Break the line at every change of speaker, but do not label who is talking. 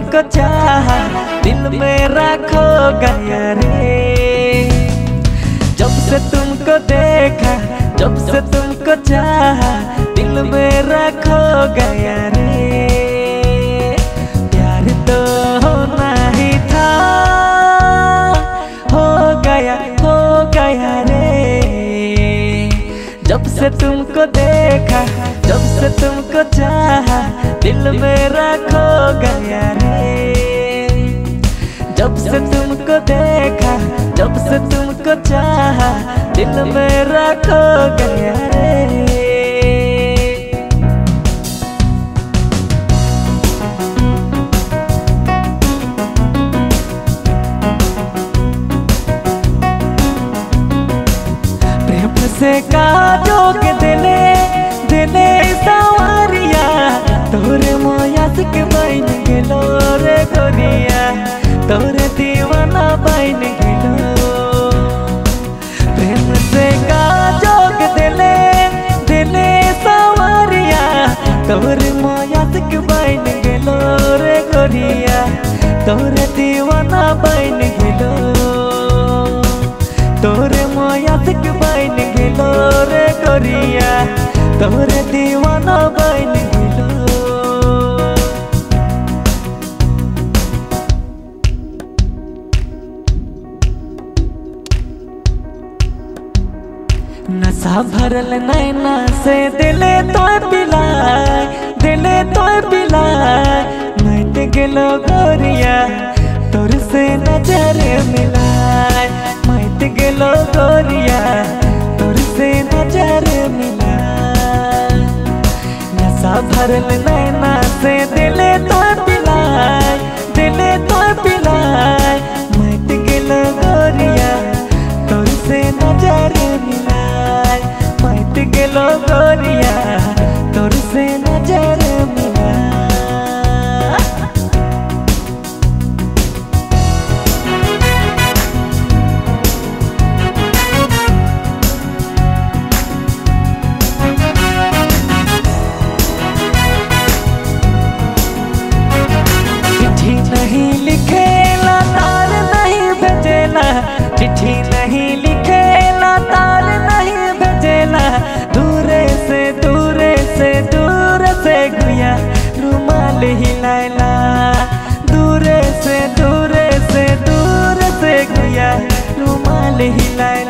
तुमको चाहा दिल मेरा खो गया रे। जब से तुमको देखा, जब से तुमको चाहा दिल मेरा खो गया रे। प्यार तो होना ही था, हो गया रे। जब से तुमको देखा, जब से तुमको चाहा दिल मेरा खो गया रे। जब से तुमको देखा, जब से तुमको चाहा दिल मेरा खो गया रे। प्रेम से काजो के दिले दिले सवारिया, तोरे मोयास के बन गेलो रे गोरिया, तोरे दीवाना बन गेलो। प्रेम से काजो के दिले दिले सवारिया, तोरे मोयास के बन गेलो रे गोरिया, तोरे दीवाना बन गेलो। तोरे मोयास के बन गेलो रे गोरिया, तोरे दीवाना बन गेलो। नशा भरल नैना से दिले तो पिलाए, दिले तो पिलाए। मैट गेलो गोरिया तोर से नजर मिलाए, मैट गेलो गोरिया तोर से नजर मिलाए। नशा भरल नैना से दिले तो पिलाए, दिले तो पिलाए। मैट गेलो गोरिया तोर से नजर मिलाए, मैट गेलो गोरिया तोर से नजर मिलाए। चिट्ठी नहीं लिखेला तार नहीं भेजेला, चिट्ठी नहीं लिखेला तार नहीं भेजेला। दूरे से दूरे से दूर से गुया रुमाल हिलाएला, दूरे से दूरे से दूर से गुया रुमाल हिलाएला।